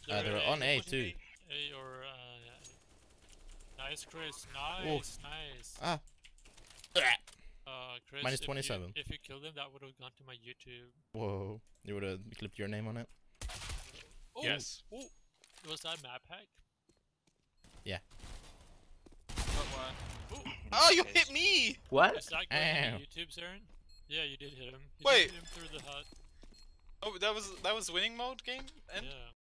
They're on A too. A or nice, Chris. Nice, nice. Ah. Chris, Minus 27. If you killed him, that would have gone to my YouTube. Whoa. You would have clipped your name on it? Oh, Yes. Oh, was that maphack? Yeah. Oh, you hit me! What? Is that going to YouTube, Saren? Yeah, you did hit him. You Wait. hit him through the hut. Oh, that was winning mode game? And Yeah.